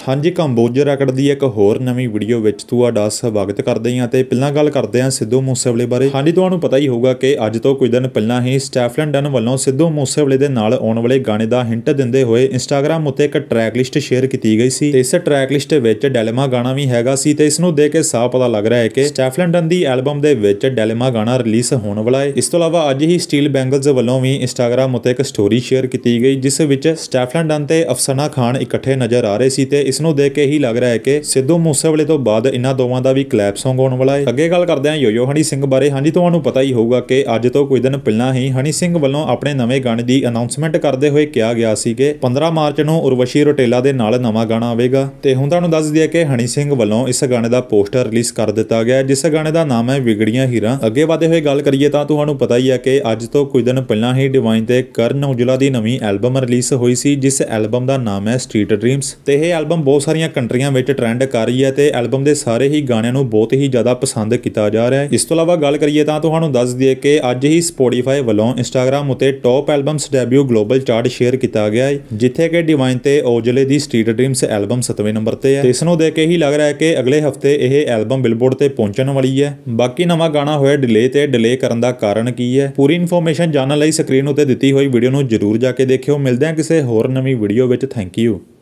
ਹਾਂਜੀ ਕੰਬੋਜ ਰੈਕਡ ਦੀ ਇੱਕ ਹੋਰ ਨਵੀਂ ਵੀਡੀਓ ਵਿੱਚ ਤੁਹਾਡਾ ਸਵਾਗਤ ਕਰਦੇ ਹਾਂ ਤੇ ਪਹਿਲਾਂ ਗੱਲ ਕਰਦੇ ਹਾਂ ਸਿੱਧੂ ਮੂਸੇਵਾਲੇ ਬਾਰੇ। ਹਾਂਜੀ ਤੁਹਾਨੂੰ ਪਤਾ ਹੀ ਹੋਊਗਾ ਕਿ ਅੱਜ ਤੋਂ ਕੁਝ ਦਿਨ ਪਹਿਲਾਂ ਹੀ ਸਟੈਫਲਨ ਡਨ ਵੱਲੋਂ ਸਿੱਧੂ ਮੂਸੇਵਾਲੇ ਦੇ ਨਾਲ ਆਉਣ ਵਾਲੇ ਗਾਣੇ ਦਾ ਹਿੰਟ ਦਿੰਦੇ ਹੋਏ ਇੰਸਟਾਗ੍ਰਾਮ ਉੱਤੇ ਇੱਕ ਟਰੈਕ ਲਿਸਟ ਸ਼ੇਅਰ ਕੀਤੀ ਗਈ ਸੀ ਤੇ ਇਸ ਟਰੈਕ ਲਿਸਟ ਵਿੱਚ ਡੈਲਮਾ ਗਾਣਾ ਵੀ ਹੈਗਾ ਸੀ ਤੇ ਇਸ ਨੂੰ ਦੇਖ ਕੇ ਸਾਫ਼ ਪਤਾ ਲੱਗ ਰਿਹਾ ਹੈ ਕਿ ਸਟੈਫਲਨ ਡਨ ਦੀ ਐਲਬਮ ਦੇ ਵਿੱਚ ਡੈਲਮਾ ਗਾਣਾ ਰਿਲੀਜ਼ ਹੋਣ ਵਾਲਾ ਹੈ। ਇਸ ਤੋਂ ਇਲਾਵਾ ਅੱਜ ਹੀ ਸਟੀਲ ਬੈਂਗਲਜ਼ ਵੱਲੋਂ ਵੀ ਇੰਸਟਾਗ੍ਰਾਮ ਉੱਤੇ ਇੱਕ ਸਟੋਰੀ ਸ਼ੇਅਰ ਕੀਤੀ ਗਈ ਜਿਸ ਵਿੱਚ ਸਟੈਫਲਨ ਡਨ ਤੇ ਅਫਸਾਨਾ ਖਾਨ ਇਕੱਠੇ ਨਜ਼ਰ ਆ ਰਹੇ ਸੀ ਤੇ ਇਸ ਨੂੰ ਦੇਖ ਕੇ ਹੀ ਲੱਗ ਰਿਹਾ ਹੈ ਕਿ ਸਿੱਧੂ ਮੂਸੇਵਾਲੇ ਤੋਂ ਬਾਅਦ ਇਹਨਾਂ ਦੋਵਾਂ ਦਾ ਵੀ ਕਲੈਪ ਸੌਂਗ ਆਉਣ ਵਾਲਾ ਹੈ। ਅੱਗੇ ਗੱਲ ਕਰਦੇ ਹਾਂ ਯੋਯੋ ਹਨੀ ਸਿੰਘ ਬਾਰੇ। ਹਾਂਜੀ ਤੁਹਾਨੂੰ ਪਤਾ ਹੀ ਹੋਊਗਾ ਕਿ ਅੱਜ ਤੋਂ ਕੁਝ ਦਿਨ ਪਹਿਲਾਂ ਹੀ ਹਨੀ ਸਿੰਘ ਵੱਲੋਂ ਆਪਣੇ ਨਵੇਂ ਗਾਣੇ ਦੀ ਅਨਾਉਂਸਮੈਂਟ ਕਰਦੇ ਹੋਏ ਕਿਹਾ ਗਿਆ ਸੀ ਕਿ 15 ਮਾਰਚ ਨੂੰ ਉਰਵਸ਼ੀ ਰੋਟੇਲਾ ਦੇ ਨਾਲ ਨਵਾਂ ਗਾਣਾ ਆਵੇਗਾ ਤੇ ਹੁਣ ਤੁਹਾਨੂੰ ਦੱਸ ਦਈਏ ਕਿ ਹਨੀ ਸਿੰਘ ਵੱਲੋਂ ਇਸ ਗਾਣੇ ਦਾ ਪੋਸਟਰ ਰਿਲੀਜ਼ ਕਰ ਦਿੱਤਾ ਗਿਆ ਜਿਸ ਗਾਣੇ ਦਾ ਨਾਮ ਹੈ ਵਿਗੜੀਆਂ ਹੀਰਾਂ। ਅੱਗੇ ਵਧਦੇ ਹੋਏ ਗੱਲ ਕਰੀਏ ਤਾਂ ਤੁਹਾਨੂੰ ਪਤਾ ਹੀ ਹੈ ਕਿ ਅੱਜ ਤੋਂ ਕੁਝ ਦਿਨ ਪਹਿਲਾਂ ਹੀ ਡਿਵਾਈਨ ਤੇ ਕਰਨ ਔਜਲਾ ਦੀ ਨਵੀਂ ਐਲਬਮ ਰਿਲੀਜ਼ ਹੋਈ ਸੀ ਜਿਸ ਐਲਬਮ ਦਾ ਨਾਮ ਹੈ ਸਟਰੀਟ ਡ੍ਰੀਮਸ ਤੇ ਇਹ ਐਲਬਮ ਬਹੁਤ ਸਾਰੀਆਂ ਕੰਟਰੀਆਂ ਵਿੱਚ ਟ੍ਰੈਂਡ ਕਰ ਰਹੀ ਹੈ ਤੇ ਐਲਬਮ ਦੇ ਸਾਰੇ ਹੀ ਗਾਣਿਆਂ ਨੂੰ ਬਹੁਤ ਹੀ ਜ਼ਿਆਦਾ ਪਸੰਦ ਕੀਤਾ ਜਾ ਰਿਹਾ ਹੈ। ਇਸ ਤੋਂ ਇਲਾਵਾ ਗੱਲ ਕਰੀਏ ਤਾਂ ਤੁਹਾਨੂੰ ਦੱਸ ਦਈਏ ਕਿ ਅੱਜ ਹੀ ਸਪੋਟੀਫਾਈ ਵੱਲੋਂ ਇੰਸਟਾਗ੍ਰਾਮ ਉਤੇ top albums debut global chart share ਕੀਤਾ ਗਿਆ ਹੈ ਜਿੱਥੇ ਕਿ ਡਿਵਾਈਨ ਤੇ ਔਜਲੇ ਦੀ ਸਟਰੀਟ ਡ੍ਰੀਮਸ ਐਲਬਮ 7ਵੇਂ ਨੰਬਰ ਤੇ ਹੈ ਤੇ ਇਸ ਨੂੰ ਦੇਖ ਕੇ ਹੀ ਲੱਗ ਰਿਹਾ ਹੈ ਕਿ ਅਗਲੇ ਹਫਤੇ ਇਹ ਐਲਬਮ ਬਿਲਬੋਰਡ ਤੇ ਪਹੁੰਚਣ ਵਾਲੀ ਹੈ। ਬਾਕੀ ਨਵਾਂ ਗਾਣਾ ਹੋਇਆ ਡਿਲੇ ਕਰਨ ਦਾ ਕਾਰਨ ਕੀ ਹੈ, ਪੂਰੀ ਇਨਫੋਰਮੇਸ਼ਨ ਜਾਣਨ ਲਈ ਸਕਰੀਨ ਉੱਤੇ ਦਿੱਤੀ ਹੋਈ ਵੀਡੀਓ ਨੂੰ ਜ਼ਰੂਰ ਜਾ ਕੇ ਦੇਖਿਓ। ਮਿਲਦੇ ਹਾਂ ਕਿਸੇ ਹੋਰ ਨਵੀਂ ਵੀਡੀਓ ਵਿੱਚ। Thank you.